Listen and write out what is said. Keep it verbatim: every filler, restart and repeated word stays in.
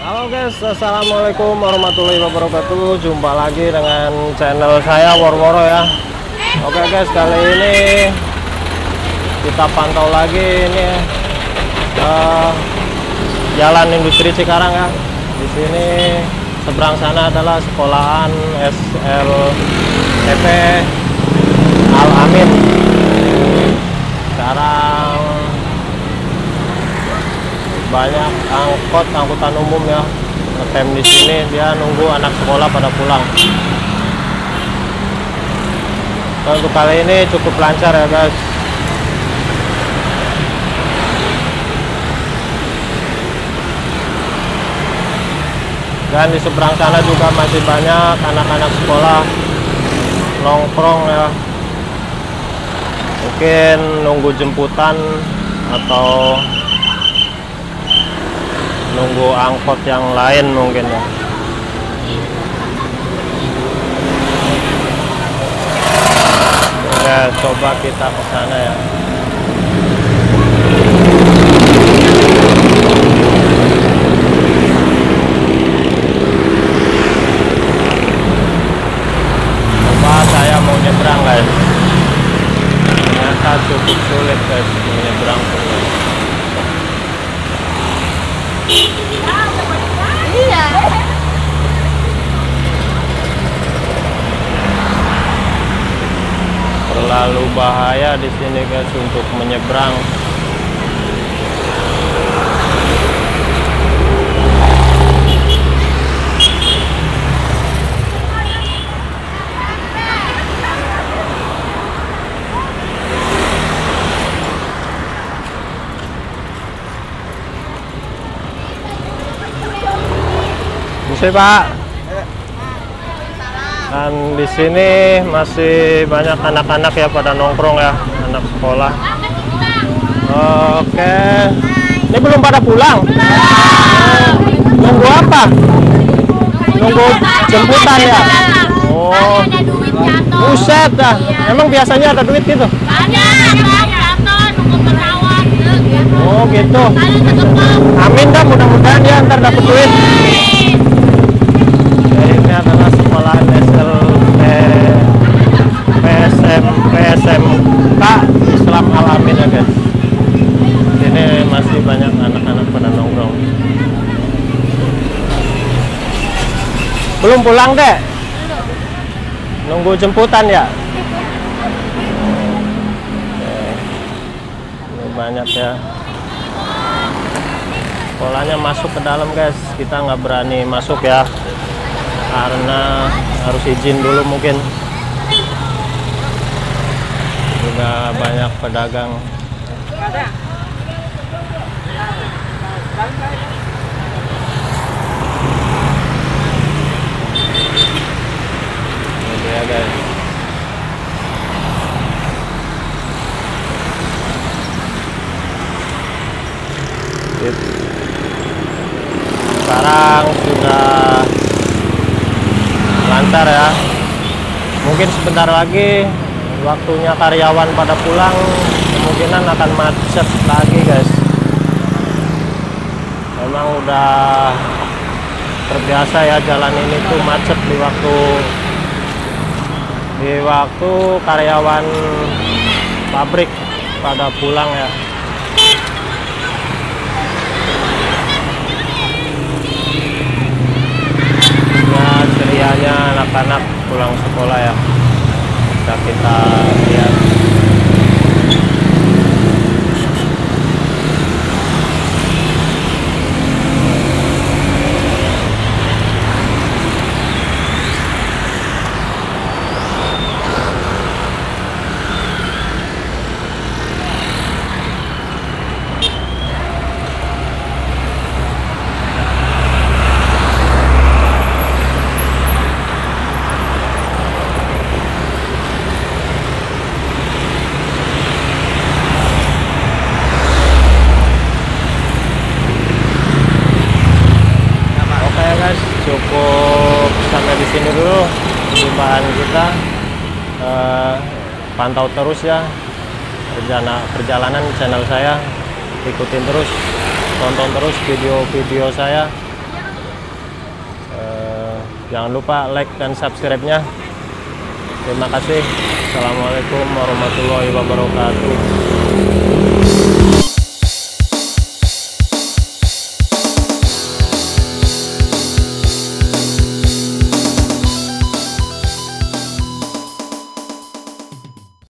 Halo guys, assalamualaikum warahmatullahi wabarakatuh. Jumpa lagi dengan channel saya Worworo ya. Oke guys, kali ini kita pantau lagi ini uh, Jalan Industri Cikarang ya. Di sini seberang sana adalah sekolahan S L T P Al Amin. Sekarang banyak angkot angkutan umum ya ngetem di sini, dia nunggu anak sekolah pada pulang. Untuk kali ini cukup lancar ya guys. Dan di seberang sana juga masih banyak anak-anak sekolah nongkrong ya, mungkin nunggu jemputan atau nunggu angkot yang lain mungkin ya. Oke, coba kita ke sana ya. Coba saya mau nyebrang guys. Ternyata cukup sulit guys menyeberang sungai. Iya. Terlalu bahaya di sini guys untuk menyeberang. Bisa Pak. Dan di sini masih banyak anak-anak ya pada nongkrong ya, anak sekolah. Oke, ini belum pada pulang. Nunggu apa? Nunggu jemputan ya. Oh, buset dah. Emang biasanya ada duit gitu? Oh gitu. Amin dah, mudah-mudahan ya ntar dapet duit. Ini adalah sekolahan S L T P S M P S M K Islam Al Amin ya guys. Ini masih banyak anak-anak pada nongkrong. Belum pulang deh? Nunggu jemputan ya? Ini banyak ya. Sekolahnya masuk ke dalam guys. Kita nggak berani masuk ya, karena harus izin dulu mungkin. Juga banyak pedagang. Ini dia guys. Sekarang sudah lancar ya. Mungkin sebentar lagi waktunya karyawan pada pulang, kemungkinan akan macet lagi guys. Memang udah terbiasa ya jalan ini tuh macet di waktu di waktu karyawan pabrik pada pulang ya. Cerianya anak-anak pulang sekolah ya, bisa kita lihat. Cukup sampai di sini dulu perjumpaan kita. Eh, pantau terus ya perjalanan perjalanan channel saya, ikutin terus, tonton terus video-video saya. Jangan lupa like dan subscribe-nya. Terima kasih. Assalamualaikum warahmatullahi wabarakatuh.